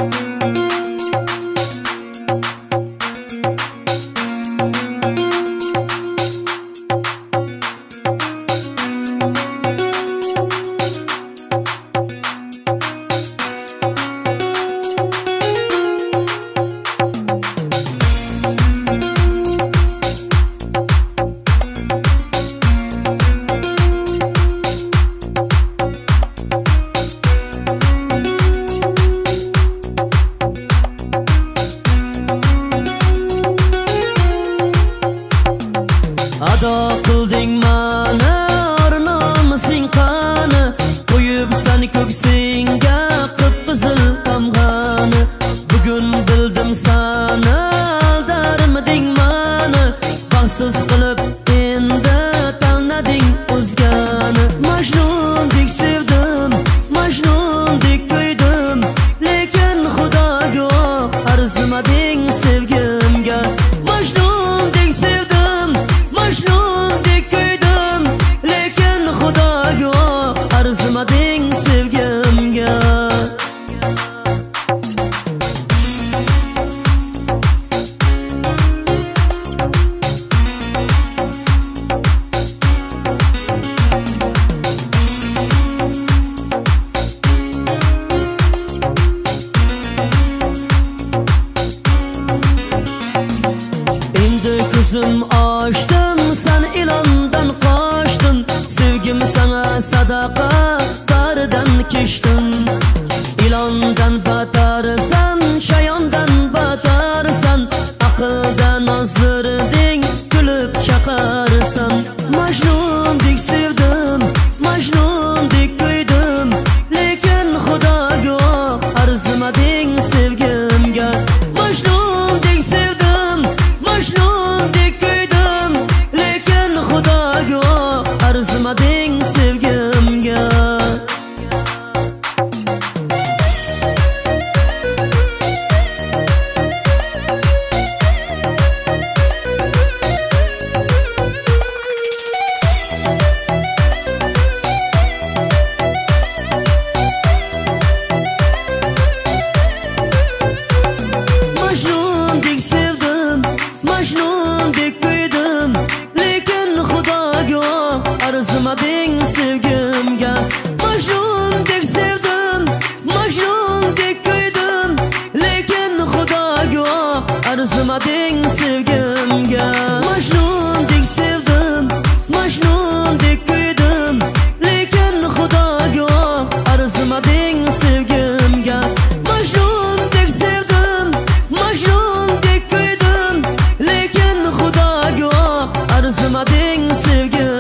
Ado qilding mani ornomsing qani, qo'yib san ko'ksingga qip-qizil tamg'ani. Bugun bildim sani aldarmiding mani, baxtsiz qilib endi tanlading o'zgani. Majnundek sevdim, majnundek ko'ydim, lekin xudo guvoh arzimading sevgimga. Majnundek sevdim, majnundek ko'ydim, lekin xudo guvoh arzimading sevgimga. Endi ko'zim ochdim, san ilondan qochdin, sevgim sana sadaqa qaridan kechdim. Ilondan batarsan, shayondan batarsan, aqldan ozdirding, kulib chaqarsan. Majnundek sevdim, majnundek ko'ydim, lekin xudo guvoh arzimading sevgimga. Majnundek sevdim, majnundek ko'ydim, lekin xudo guvoh arzimading sevgimga. Majnundek sevdim, majnundek ko'ydim, lekin xudo guvoh arzimading sevgimga. Majnundek sevdim, majnundek ko'ydim, lekin xudo guvoh arzimading sevgimga. Majnundek sevdim, majnundek ko'ydim, lekin xudo guvoh arzimading sevgimga. Majnundek sevdim, majnundek ko'ydim, lekin xudo guvoh arzimading sevgimga.